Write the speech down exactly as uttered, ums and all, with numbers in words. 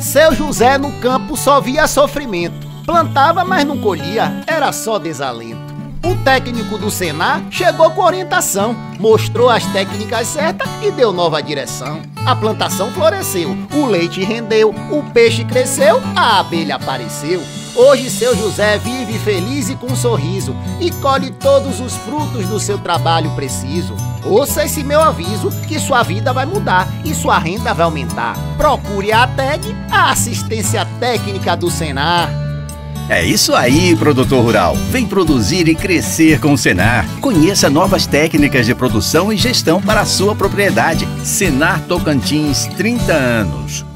Seu José no campo só via sofrimento. Plantava, mas não colhia, era só desalento. O técnico do Senar chegou com orientação, mostrou as técnicas certas e deu nova direção. A plantação floresceu, o leite rendeu, o peixe cresceu, a abelha apareceu. Hoje seu José vive feliz e com um sorriso e colhe todos os frutos do seu trabalho preciso. Ouça esse meu aviso que sua vida vai mudar e sua renda vai aumentar. Procure a A T E G, a assistência técnica do Senar. É isso aí, produtor rural. Vem produzir e crescer com o Senar. Conheça novas técnicas de produção e gestão para a sua propriedade. Senar Tocantins, trinta anos.